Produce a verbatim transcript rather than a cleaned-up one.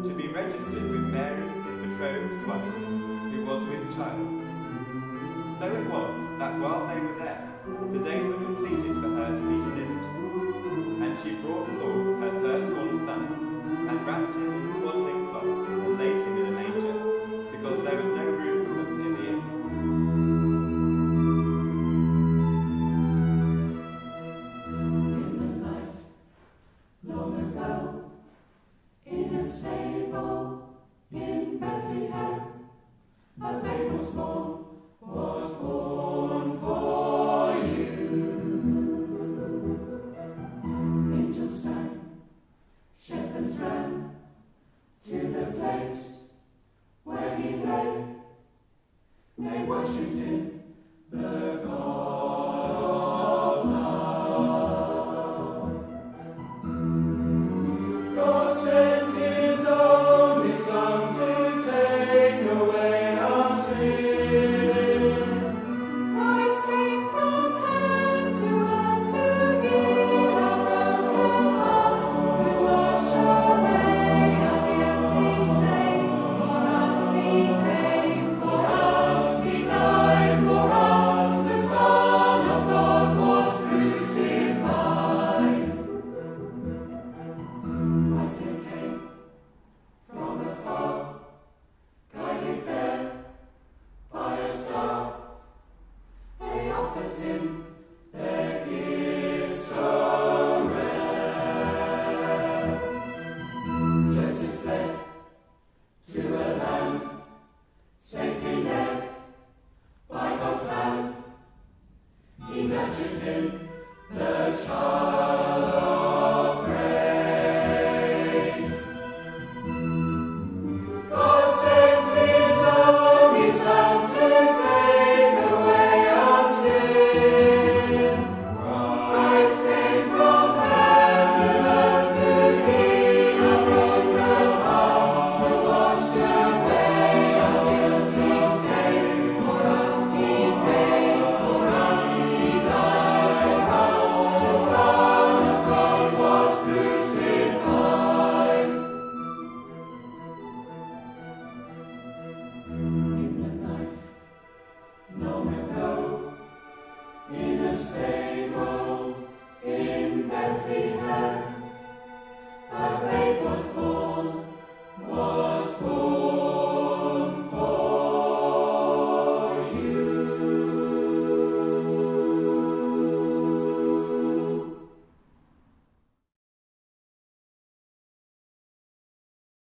to be registered with Mary, his betrothed wife, who was with child. So it was that while they were there, the days were completed for her to be delivered. And she brought forth her firstborn son, and wrapped him in swaddling cloths, and laid him in a manger, because there was no room for them in the inn. In the night, long ago, in a stable in Bethlehem, a babe was born, was born for you. Angels sang, shepherds ran to the place where he lay. They worshipped him